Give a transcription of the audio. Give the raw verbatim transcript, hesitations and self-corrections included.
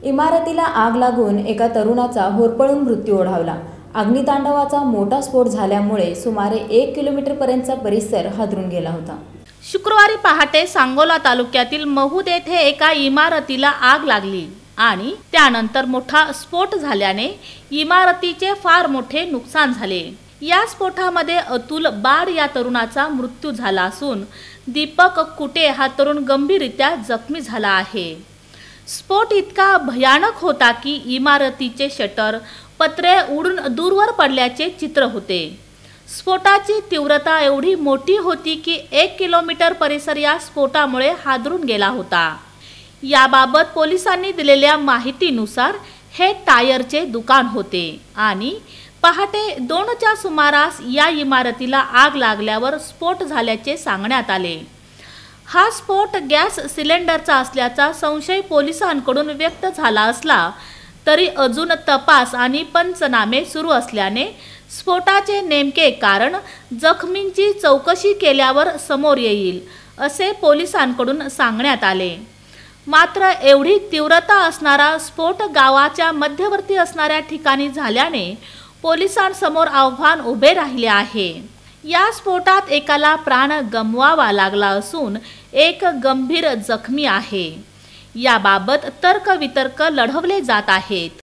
इमारतीला आग लागून एका तरुणाचा होरपळून मृत्यू ओढावला। अग्नितांडवाचा मोठा स्फोट झाल्यामुळे सुमारे एक किलोमीटरपर्यंतचा परिसर हादरून गेला होता। शुक्रवारी पहाटे सांगोला तालुक्यातील महूद येथे एका इमारतीला आग लागली आणि त्यानंतर मोठा स्फोट झाल्याने इमारतीचे फार मोठे नुकसान झाले। या स्फोटामध्ये अतुल बाड या तरुणाचा मृत्यू झाला असून दीपक कुटे हा तरुण गंभीररित्या जखमी झाला आहे। स्फोट इतका भयानक होता की इमारतीचे शटर पत्रे उडून दूरवर पडल्याचे चित्र होते। स्फोटाची तीव्रता एवढी मोठी होती की एक किलोमीटर परिसर या स्फोटामुळे हादरून गेला होता। याबाबत पोलिसांनी दिलेल्या माहितीनुसार हे टायरचे दुकान होते आणि पहाटे दोनच्या सुमारास या इमारतीला आग लागल्यावर स्फोट झाल्याचे सांगण्यात आले। हा स्फोट गॅस सिलेंडरचा असल्याचा संशय पोलिसांकडून व्यक्त झाला असला तरी अजून तपास आणि पंचनामे सुरू असल्याने स्फोटाचे नेमके कारण जखमींची चौकशी केल्यावर समोर येईल असे पोलिसांकडून सांगण्यात आले। मात्र एवढी तीव्रता असणारा स्फोट गावाच्या मध्यवर्ती असणाऱ्या ठिकाणी झाल्याने पोलिसांसमोर आव्हान उभे राहिले आहे। या स्फोटात एकाला प्राण गमवावा लागला असून एक गंभीर जखमी आहे। याबाबत तर्कवितर्क लढवले जात आहेत।